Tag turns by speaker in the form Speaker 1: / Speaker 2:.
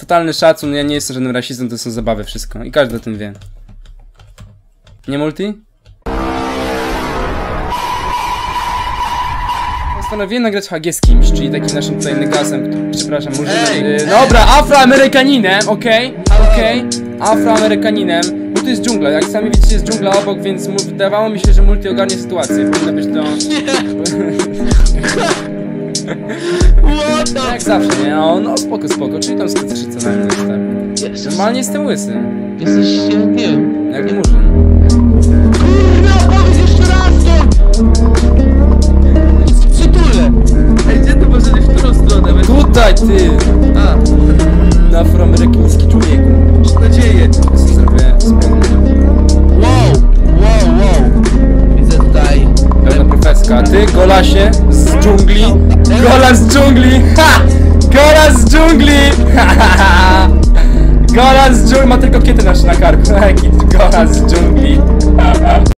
Speaker 1: totalny szacun, ja nie jestem żadnym rasistą, to są zabawy wszystko. I każdy o tym wie. Nie multi? Postanowiłem nagrać HG z kimś, czyli takim naszym tutaj negasem, przepraszam, dobra, afroamerykaninem, okej, afroamerykaninem, bo to jest dżungla, jak sami widzicie jest dżungla obok, więc wydawało mi się, że multi ogarnie sytuację, powinno być to... Jak zawsze, nie? No spoko, czyli tam skrytrzy co najmniej, tak. Normalnie jestem łysy.
Speaker 2: Jesteś, nie wiem.
Speaker 1: Jak murzyn.
Speaker 2: Kurwa, powiedz jeszcze raz to! Przytulę! Ej, gdzie to może być w którą stronę?
Speaker 1: Tutaj, ty! Afroamerykański człowieku.
Speaker 2: Mam nadzieję.
Speaker 1: Ja sobie zrobię spodnie.
Speaker 2: Wow. Widzę tutaj...
Speaker 1: Pełna profeska. Ty, golasie z dżungli. Golas z dżungli! Ha! Golas z dżungli! Golas z dżungli! Ma tylko kiety na karku. Golas z dżungli.